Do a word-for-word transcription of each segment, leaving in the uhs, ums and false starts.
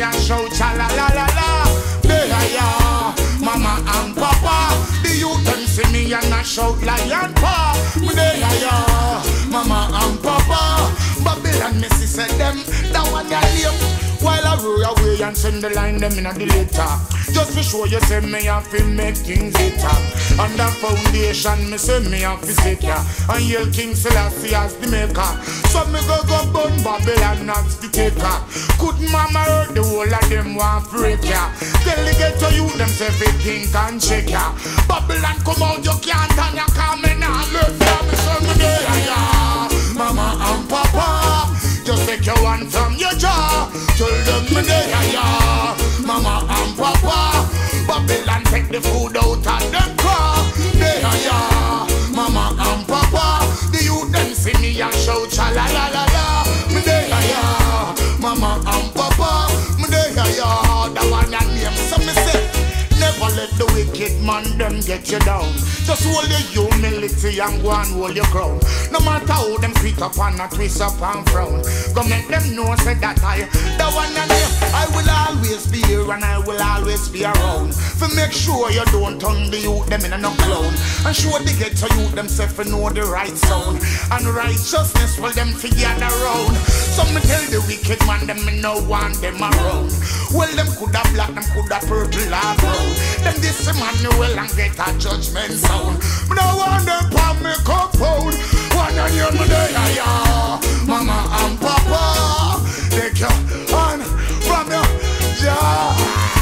and shout cha la la la la. Deh Yah, mama and papa. The youth them see me and I shout lion paw. Deh Yah, mama and papa. Babylon me see say them, that one ya name. While I roll away and send the line them in a the later. Just to show you say me have to make things better. On the foundation me say me have to sit ya. And yell King Selassie as the maker. So me go go burn Babylon as the taker. Could mama hurt the whole of them want break ya. Tell the ghetto you them say everything can shake ya. Babylon come out you can't and you come in and love ya. Me say me Deh Yah, mama and papa. Just take your one from your jaw. Tell them me Deh Yah, mama and papa. Babylon take the food out of them car. Deh Yah, mama and papa. The youth them see me and shout cha la la la la. Me Deh Yah, mama and papa. Me Deh Yah, that one your name. So me say, never let the wicked man them get you down. Just hold your humility and go and hold your crown. No matter how them creep up and a twist up and frown. Go make them know say that I, the one and you, I will always be here and I will always be around. For make sure you don't turn the youth them in a no clown. And sure they get to youth themself and know the right sound. And righteousness will them figure around. Some me tell the wicked man them me no want them around. Well them coulda black, them coulda purple or brown. Them this man will and get a judgment sound. Me no want them pan me compound. One on you me Deh Yah, mama and papa. Take your hand from your jaw.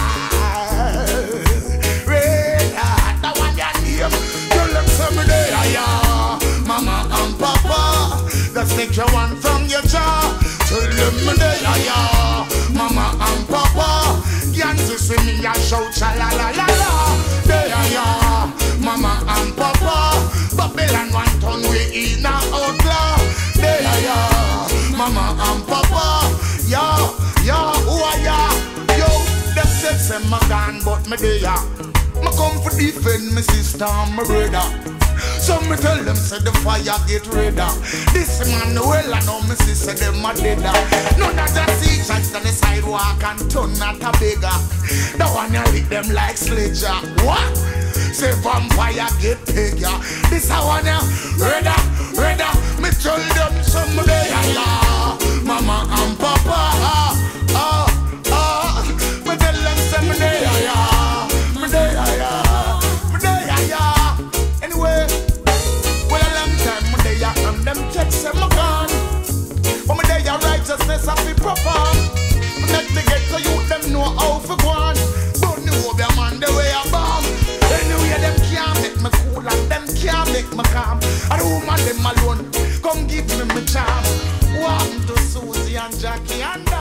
Red heart, that one your name. Tell them say me Deh Yah, mama and papa. Just take your one from your jaw. Tell them me Deh Yah, mama and papa. Can't you see me a shout cha la la la la. Deh Yah, mama and papa. Babylon one ton we in a outlaw. Deh Yah, mama and papa. Yeah, yeah, who are ya? Yo, them said say my gone but me Deh Yah. Me come for defend me sister and my brother. So me tell them say the fire get redder. This man well I know me sister them a deader. None of the see chance on the sidewalk and turn not a beggar. The one you lick them like sledger. What? Say vampire get bigger. This a one ya redder, redder. Me tell them some Deh Yah, mama and papa. Ah, ah, ah. Me tell them some Deh Yah, me Deh Yah, me Deh Yah. Anyway, well a long time me Deh Yah and them checks say me gone. But me Deh Yah righteousness have to perform. Me let me get to you them know how to go on. But the over man the way I bomb. Anyway them can't make me cool and them can't make me calm. And the woman them alone come give me my charm. What happened to Susie and Jackie and